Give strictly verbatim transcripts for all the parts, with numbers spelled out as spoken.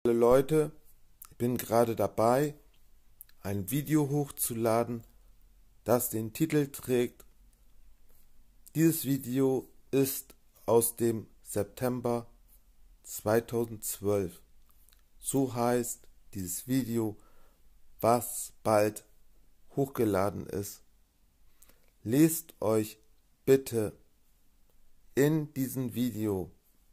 Hallo Leute, ich bin gerade dabei, ein Video hochzuladen, das den Titel trägt. Dieses Video ist aus dem September zweitausendzwölf. So heißt dieses Video, was bald hochgeladen ist. Lest euch bitte in diesem Video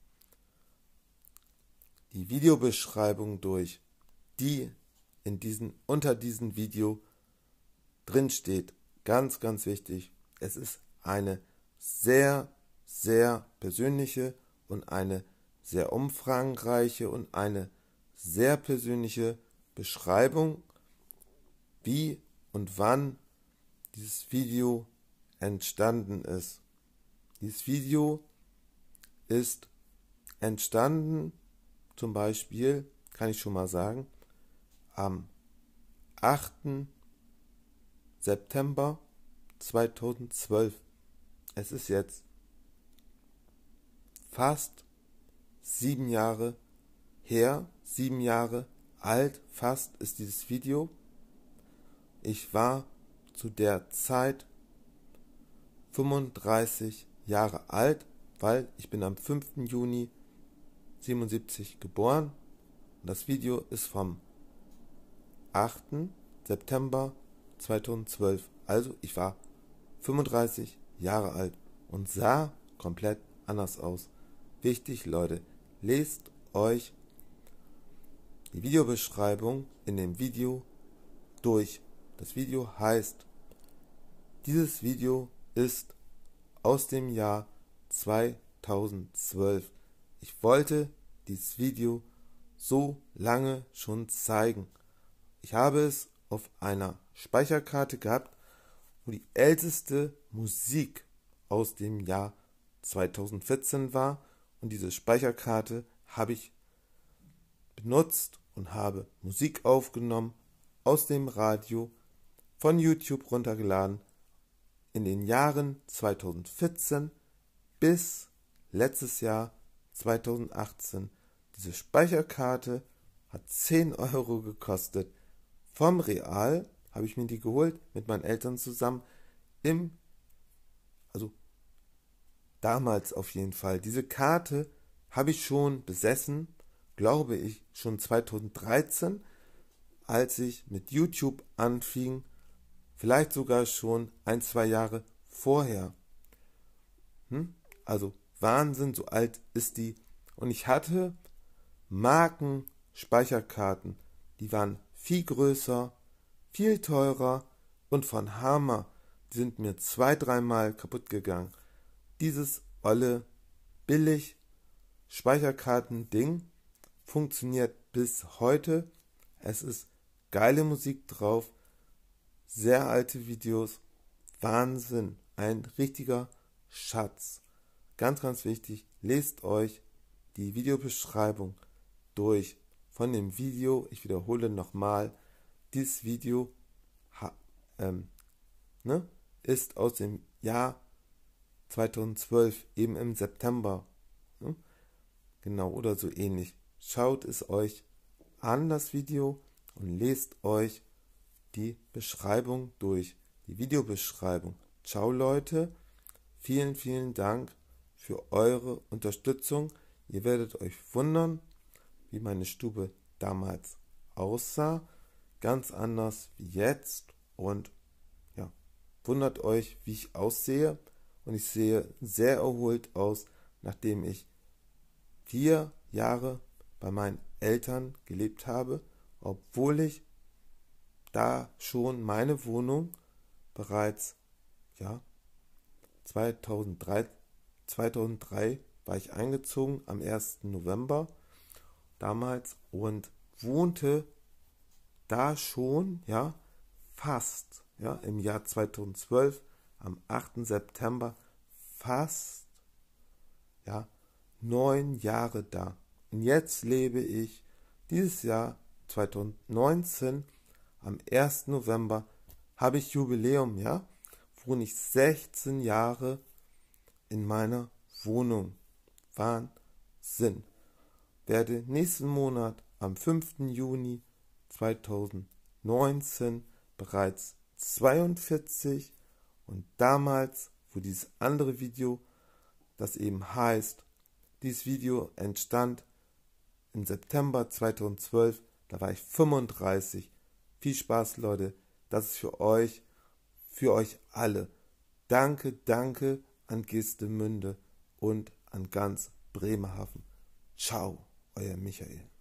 die Videobeschreibung durch, die in diesem, unter diesem Video drin steht. Ganz, ganz wichtig. Es ist eine sehr, sehr persönliche und eine sehr umfangreiche und eine sehr persönliche Beschreibung, wie und wann dieses Video entstanden ist. Dieses Video ist entstanden, zum Beispiel, kann ich schon mal sagen, am achten September zweitausendzwölf. Es ist jetzt fast sieben Jahre her, sieben Jahre alt, fast ist dieses Video. Ich war zu der Zeit fünfunddreißig Jahre alt, weil ich bin am fünften Juni siebenundsiebzig geboren. Und das Video ist vom achten September zweitausendzwölf. Also ich war fünfunddreißig Jahre alt und sah komplett anders aus. Wichtig, Leute, lest euch die Videobeschreibung in dem Video durch. Das Video heißt, dieses Video ist aus dem Jahr zweitausendzwölf. Ich wollte dieses Video so lange schon zeigen. Ich habe es auf einer Speicherkarte gehabt, wo die älteste Musik aus dem Jahr zweitausendvierzehn war, und diese Speicherkarte habe ich benutzt und habe Musik aufgenommen aus dem Radio, von YouTube runtergeladen, in den Jahren zweitausendvierzehn bis letztes Jahr zweitausendachtzehn. Diese Speicherkarte hat zehn Euro gekostet. Vom Real habe ich mir die geholt, mit meinen Eltern zusammen, im, also damals auf jeden Fall. Diese Karte habe ich schon besessen, glaube ich, schon zweitausenddreizehn, als ich mit YouTube anfing, vielleicht sogar schon ein, zwei Jahre vorher. Hm? Also Wahnsinn, so alt ist die. Und ich hatte Marken-Speicherkarten, die waren viel größer, viel teurer und von Hammer. Die sind mir zwei, dreimal kaputt gegangen. Dieses olle, billig Speicherkarten-Ding funktioniert bis heute. Es ist geile Musik drauf, sehr alte Videos, Wahnsinn, ein richtiger Schatz. Ganz, ganz wichtig, lest euch die Videobeschreibung durch von dem Video. Ich wiederhole nochmal, dieses Video ha, ähm, ne, ist aus dem Jahr zweitausendzwölf, eben im September. Ne? Genau, oder so ähnlich. Schaut es euch an, das Video, und lest euch die Beschreibung durch, die Videobeschreibung. Ciao Leute, vielen, vielen Dank für eure Unterstützung. Ihr werdet euch wundern, wie meine Stube damals aussah. Ganz anders wie jetzt. Und ja, wundert euch, wie ich aussehe. Und ich sehe sehr erholt aus, nachdem ich vier Jahre bei meinen Eltern gelebt habe, obwohl ich da schon meine Wohnung bereits, ja, zweitausenddrei, zweitausenddrei war ich eingezogen, am ersten November damals, und wohnte da schon, ja, fast, ja, im Jahr zweitausendzwölf, am achten September, fast, ja, neun Jahre da. Und jetzt lebe ich dieses Jahr zweitausendneunzehn, am ersten November, habe ich Jubiläum, ja, wohne ich sechzehn Jahre in meiner Wohnung. Wahnsinn. Werde nächsten Monat am fünften Juni zweitausendneunzehn bereits zweiundvierzig und damals, wo dieses andere Video, das eben heißt, dieses Video entstand im September zweitausendzwölf, da war ich fünfunddreißig. Viel Spaß, Leute, das ist für euch, für euch alle. Danke, danke an Geestemünde und an ganz Bremerhaven. Ciao, euer Michael.